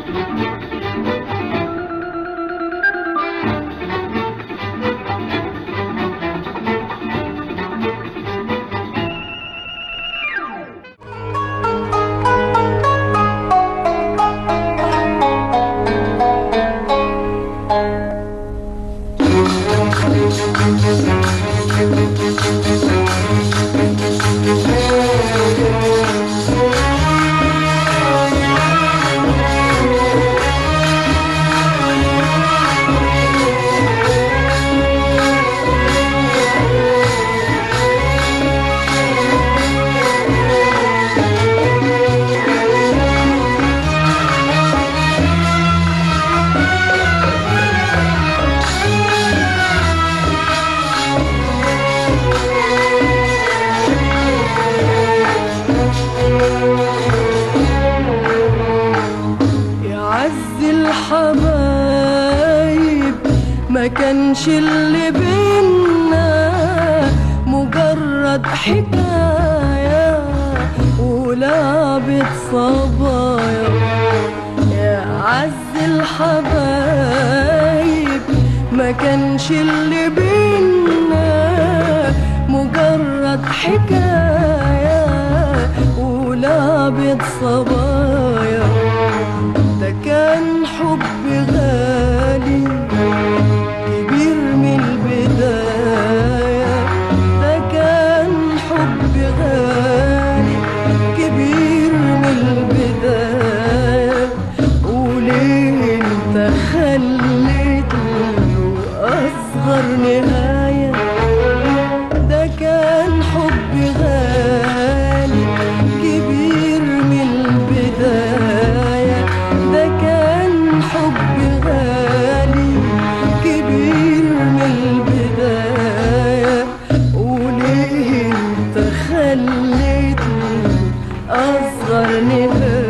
ما كانش اللي بينا مجرد حكاية ولعبة صبايا. يا عز الحبايب ما كانش اللي بينا مجرد حكاية ولعبة صبايا. ده كان حب غالي كبير من البداية. ده كان حب غالي كبير من البداية. وليه انت خليت له أصغر نهاية؟ ده كان حب غالي كبير من البداية. ده كان حب غالي كبير من البداية. وليه انت خليته أصغر نهاية؟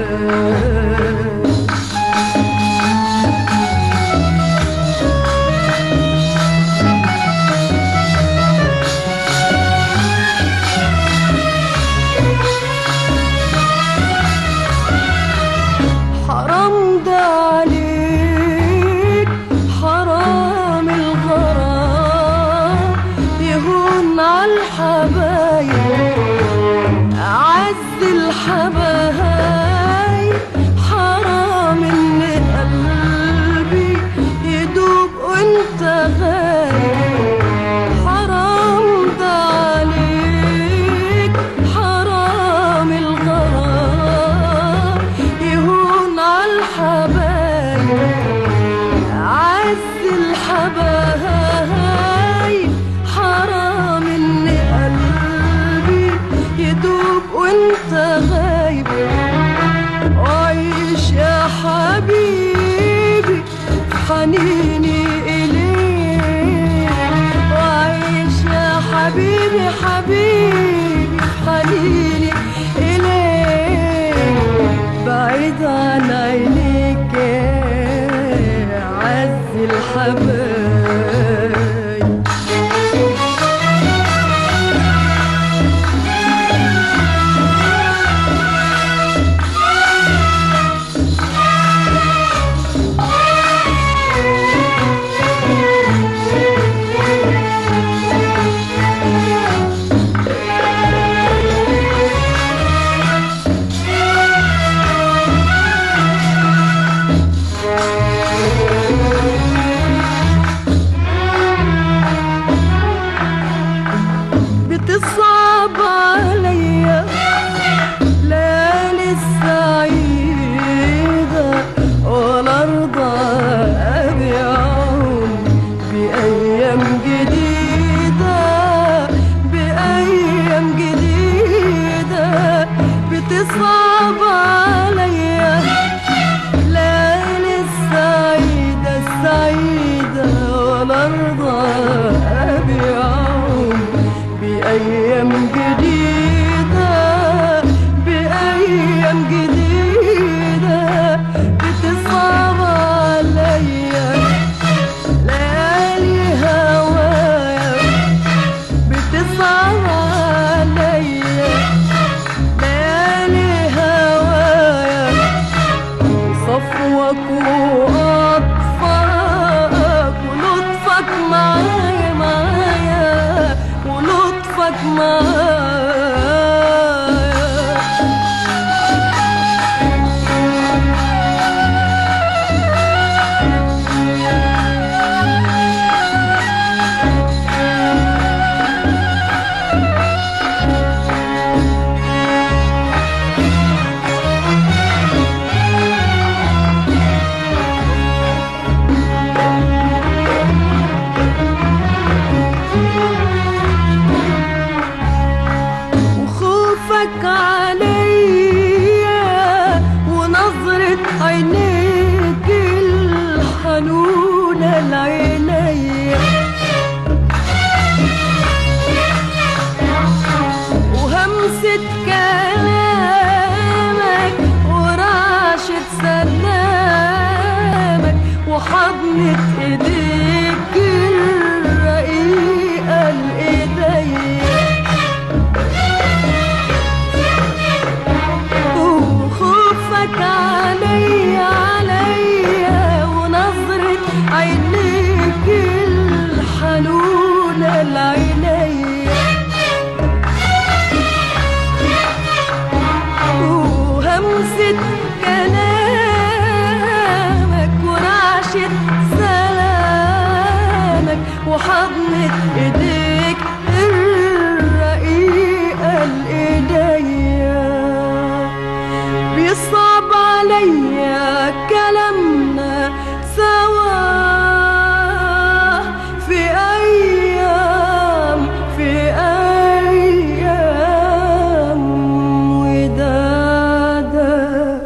حرام ده عليك، حرام الغرام يهون عالحبايب. عز الحبايب حرام ان قلبي يدوب وانت غايب. حرام ده عليك، حرام الغرام يهون عالحبايب. عز الحبايب حرام ان قلبي يدوب وانت غايب. وعيش يا حبيبي حنيني إليك. وعيش يا حبيبي حبيبي حنيني إليك. بعيد عن عينيك يا عز الحبايب. هواك وأطفاك ولطفك معايا معايا ولطفك معايا. وخوفك عليا ونظرة عينيك الحنونة لعينيا وهمسة كلامك ورعشة سلامك وحضنة ايديك الرقيقة لإيديا. وخوفك عليا عليا ونظرة عينيك الحنونة لعينيا وهمسة كلامك ورعشة سلامك وحضنة ايديك الرقيقة لإيديا. بيصعب عليا كلامنا سوا في أيام ودادك.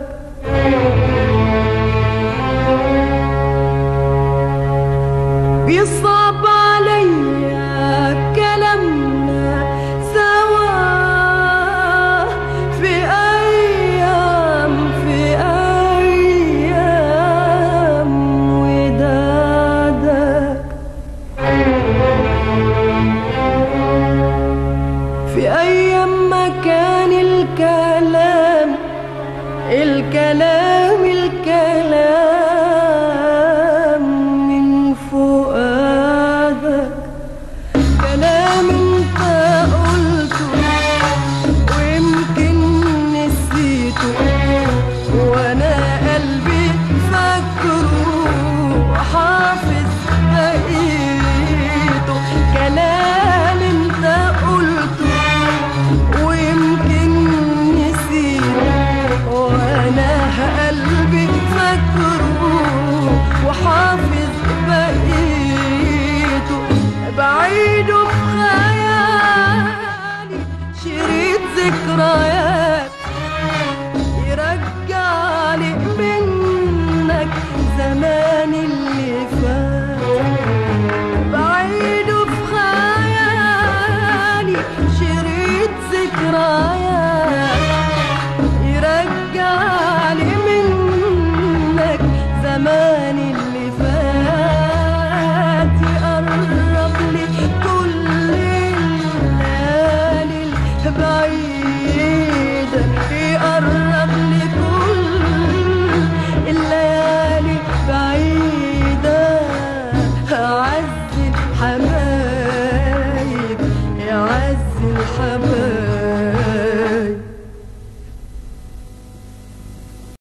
بيصعب عليا كلامنا سوا في أيام ودادك. في أيام ما كان الكلام من فؤادك كلام انت قلته ويمكن نسيته وانا قلبي فاكره وحافظ بقيته. كلام انت قلته ويمكن نسيته وانا قلبي فاكره وحافظ بقيته. بعيده في خيالي شريط ذكريات